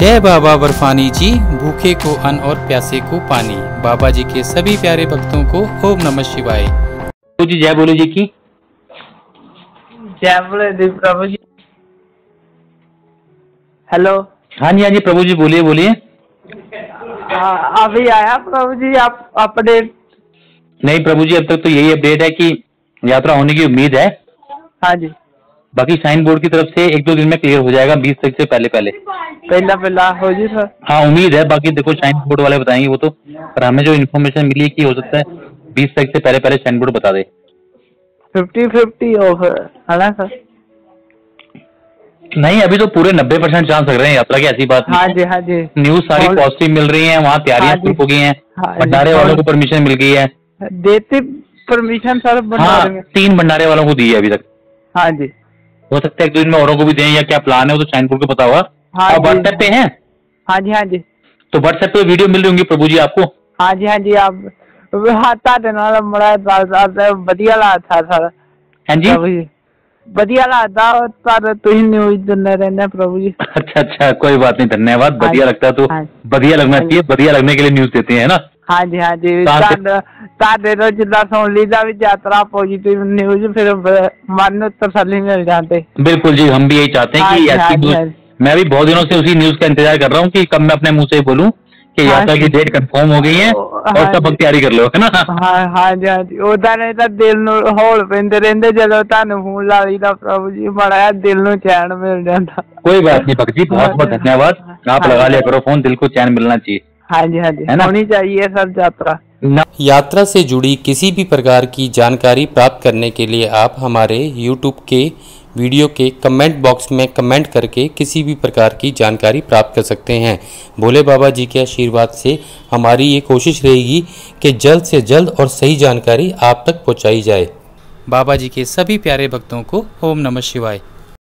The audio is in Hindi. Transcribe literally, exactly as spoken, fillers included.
जय बाबा बर्फानी जी, भूखे को अन्न और प्यासे को पानी। बाबा जी के सभी प्यारे भक्तों को ओम नमः शिवाय। प्रभु जी जय बोलो जी की जय बोले जी प्रभु जी। हेलो। हाँ जी हाँ जी प्रभु जी बोलिए बोलिए। अभी आया प्रभु जी आप अपडेट? नहीं प्रभु जी अब तक तो यही अपडेट है कि यात्रा होने की उम्मीद है। हाँ जी। बाकी साइन बोर्ड की तरफ से एक दो दिन में क्लियर हो जाएगा, बीस तारीख से पहले पहले पहला पहला हो जी सर। हाँ उम्मीद है, बाकी देखो साइन बोर्ड वाले बताएंगे वो तो, पर हमें जो इन्फॉर्मेशन मिली है कि हो सकता है बीस तारीख से पहले पहले साइन बोर्ड बता दे। फिफ्टी फिफ्टी ऑफ है ना सर? नहीं अभी तो पूरे नब्बे परसेंट चांस लग रहे हैं यात्रा की, ऐसी बात नहीं। हाँ जी हाँ जी। न्यूज सारी पॉजिटिव मिल रही है, वहाँ तैयारियां शुरू हो गई हैं, भंडारे वालों को परमिशन मिल गई है। देते परमिशन सर भंडारे में? तीन भंडारे वालों को दी है अभी तक। हाँ जी। हो सकता है एक दो दिन में औरों को भी दें, या क्या प्लान है वो तो साइन बोर्ड को पता होगा। हाँ व्हाट्सएप पे हैं? हाँ जी हाँ जी। तो व्हाट्सएप पे वीडियो मिल रही होंगी प्रभु जी आपको? हाँ जी हाँ जी। आप हाथा देना बड़ा बढ़िया लगता सर। हाँ जी बढ़िया लगता पर तुम न्यूज दिंदे रहने प्रभु जी। अच्छा अच्छा कोई बात नहीं, धन्यवाद। बढ़िया लगता है तो बढ़िया लगना चाहिए, बढ़िया लगने के लिए न्यूज देते हैं ना। हाँ जी हाँ जी। ताडे तो जिला सुन लीदा भी यात्रा पॉजिटिव न्यूज, फिर मन में तसल्ली मिल जाते। बिल्कुल जी, हम भी यही चाहते हैं कि ऐसी न्यूज। मैं भी बहुत दिनों से उसी न्यूज का इंतजार कर रहा हूँ कि कब मैं अपने मुंह से बोलूं कि यात्रा की डेट कंफर्म हो गई है और सब तैयारी कर लो, है ना। हाँ हाँ जी हाँ जी। उदा नहीं तो दिल नु हौल पैंदे रहंदे जदों तानू फोन ला लीदा प्रभु जी, बड़ा दिल नु चैन मिल जाता। कोई बात नहीं भक्त जी, बहुत बहुत धन्यवाद। आप लगा लिया करो फोन, दिल को चैन मिलना चाहिए। हाँ जी हाँ जी, होनी चाहिए सर यात्रा। यात्रा से जुड़ी किसी भी प्रकार की जानकारी प्राप्त करने के लिए आप हमारे यूट्यूब के वीडियो के कमेंट बॉक्स में कमेंट करके किसी भी प्रकार की जानकारी प्राप्त कर सकते हैं। भोले बाबा जी के आशीर्वाद से हमारी ये कोशिश रहेगी कि जल्द से जल्द और सही जानकारी आप तक पहुंचाई जाए। बाबा जी के सभी प्यारे भक्तों को ओम नमः शिवाय।